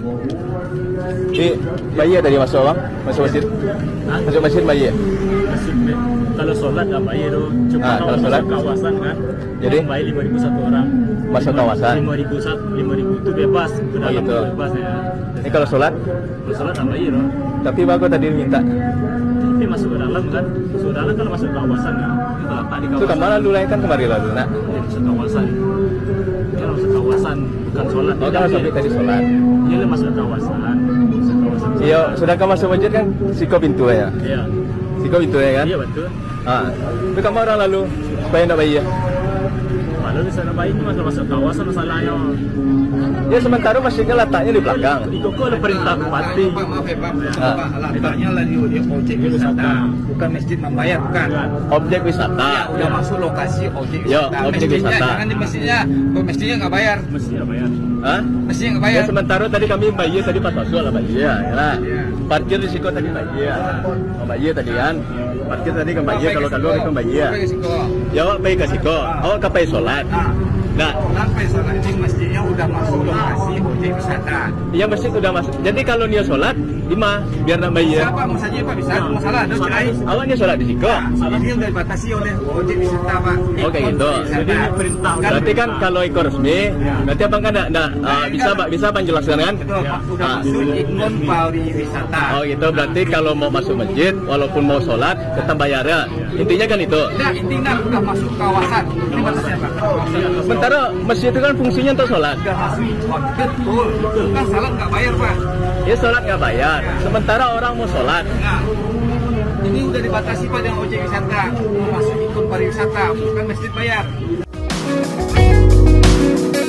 Bayi tadi masuk bang? Masuk masjid? Masuk masjid bayi? Kalau sholat nggak bayar tuh, cuma kalau sholat kawasan kan. Jadi bayar 5.000 satu orang. Masuk kawasan? 5.000 itu bebas, ke dalam bebas ya. Ini kalau sholat? Kalau sholat nggak bayar tuh. Tapi bagus tadi minta. Tapi masuk ke dalam kan, masuk ke dalam kalau masuk kawasan kan. Itu apa di kawasan? Itu kemana lalu lain kan kemarin lalu nak? Masuk kawasan. Kalau masuk kawasan bukan sholat. Oh kalau sampai tadi sholat. Iya masuk kawasan. Iya, sudah kamu masuk masjid kan siko pintu ya? Iya. Siko pintu ya kan? Iya betul. Tapi kamu orang lalu supaya tidak bayi ya? Lalu di sana bayi itu masuk kawasan masalahnya. Ya sementara masjidnya letaknya di belakang. Itu kok ada perintah bupati. Maaf ya Pak, letaknya lagi di objek wisata, bukan masjid membayar, bukan. Objek wisata. Ya, udah masuk lokasi objek Ya, wisata. objek wisata. Jangan di mestinya nggak bayar. Mestinya bayar. Hah? Mestinya nggak bayar. Ya sementara tadi kami bayi tadi pas masuk lah bayi ya. Parkir di siko tadi bayi ya. Oh bayi tadi kan. Parkir tadi kan bayi kalau keluar kan bayi ya. Ya awak bayi ke siko. Awak kapai sholat. Nah, sampai sholat ini masjidnya udah masuk lokasi objek wisata. Iya masjid udah masuk. Jadi kalau dia sholat, biar nak bayi ya. Siapa mau saja Pak bisa, masalah ada cerai. Awaknya sholat di siko. Ini udah dibatasi oleh objek wisata Pak. Oke gitu. Jadi perintah. Berarti kan kalau ikut resmi, berarti abang kan bisa abang jelaskan kan? Udah masuk ikon pariwisata. Oh gitu. Berarti kalau mau masuk masjid, walaupun mau sholat, tetap bayar ya. Intinya kan itu. Nah, intinya udah masuk kawasan. Ini batasnya Pak. Sementara masjid itu kan fungsinya untuk sholat. Udah masuk betul. Kan salat nggak bayar Pak. Ya sholat nggak bayar. Sementara orang mau sholat. Nah, ini udah dibatasi Pak dengan objek wisata. Masuk ikon pariwisata, bukan masjid bayar.